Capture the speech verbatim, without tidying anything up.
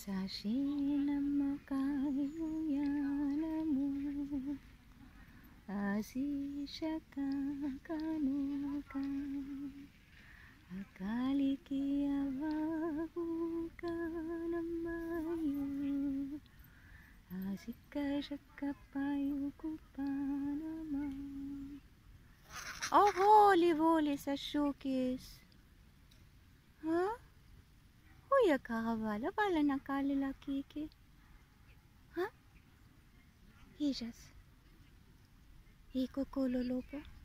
Sashina makayuyanamu Asishaka kanuka Akalikia vahuka namayu Asika shaka payukupanama. Oh, holy, holy sa showcase. Huh? Huya kahavala, bala na kalilaki ki. Huh? Hijas. Iko kololopo.